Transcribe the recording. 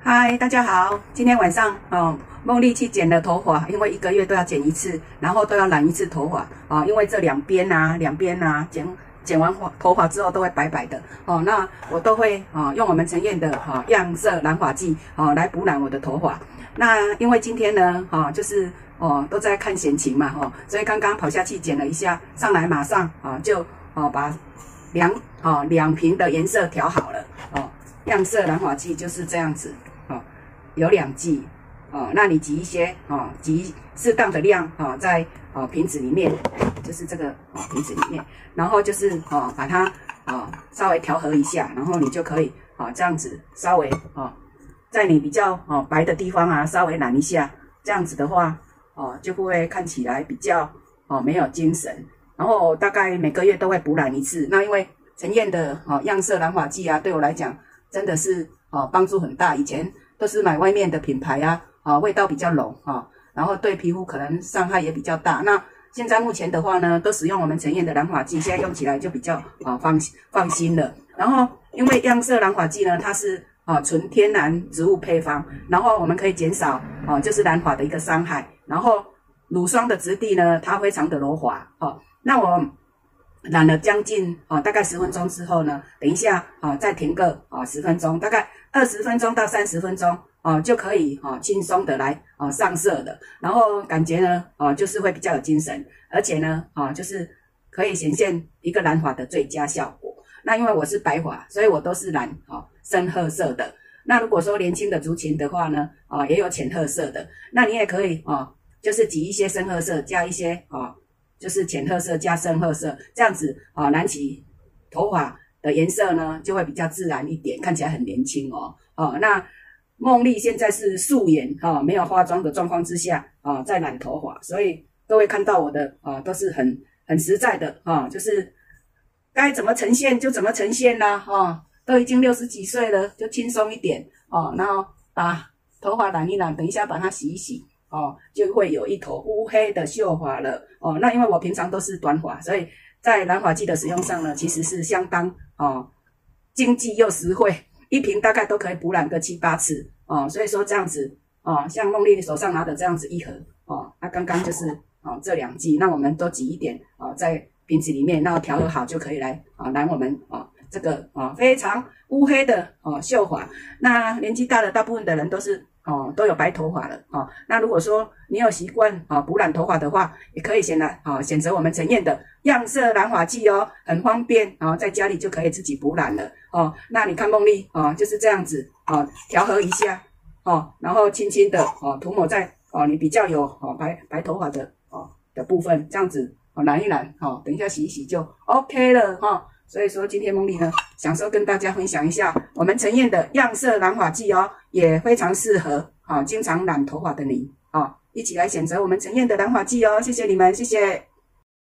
嗨，大家好！今天晚上梦丽去剪了头发，因为1个月都要剪一次，然后都要染一次头发因为这两边啊剪完头发之后都会白白的那我都会用我们陈燕的样色染发剂来补染我的头发。那因为今天呢就是都在看闲情嘛所以刚刚跑下去剪了一下，上来马上就把两瓶的颜色调好了样色染发剂就是这样子有2剂那你挤一些挤适当的量在瓶子里面，就是这个瓶子里面，然后就是把它稍微调和一下，然后你就可以这样子稍微在你比较白的地方稍微染一下，这样子的话就会看起来比较没有精神。然后大概每个月都会补染一次。那因为陈燕的样色染发剂对我来讲真的是帮助很大。以前都是买外面的品牌味道比较浓然后对皮肤可能伤害也比较大。那现在目前的话呢，都使用我们陈燕的染发剂，现在用起来就比较放心了。然后因为样色染发剂呢，它是纯天然植物配方，然后我们可以减少就是染发的一个伤害。然后乳霜的质地呢，它非常的柔滑那我染了将近大概10分钟之后呢，等一下再停个10分钟，大概20分钟到30分钟就可以轻松的来上色的。然后感觉呢就是会比较有精神，而且呢就是可以显现一个染发的最佳效果。那因为我是白发，所以我都是染深褐色的。那如果说年轻的族群的话呢也有浅褐色的，那你也可以就是挤一些深褐色，加一些就是浅褐色加深褐色，这样子染起头发的颜色呢就会比较自然一点，看起来很年轻那梦丽现在是素颜没有化妆的状况之下在染头发，所以各位看到我的都是很实在的就是该怎么呈现就怎么呈现啦都已经60几岁了，就轻松一点然后把头发染一染，等一下把它洗一洗就会有一头乌黑的秀发了那因为我平常都是短发，所以在染发剂的使用上呢，其实是相当经济又实惠，一瓶大概都可以补染个7、8次所以说这样子像梦丽手上拿的这样子一盒那刚刚就是这2剂，那我们都挤一点在瓶子里面，然后调和好就可以来染我们这个非常乌黑的秀发。那年纪大的大部分的人都有白头发了那如果说你有习惯补染头发的话，也可以选择我们陈燕的样色染发剂很方便在家里就可以自己补染了那你看梦丽就是这样子调和一下然后轻轻的涂抹在你比较有白头发的部分，这样子染一染等一下洗一洗就 OK 了所以说今天梦丽呢想说跟大家分享一下我们陈燕的样色染发剂也非常适合经常染头发的你一起来选择我们陈燕的染发剂谢谢你们，谢谢。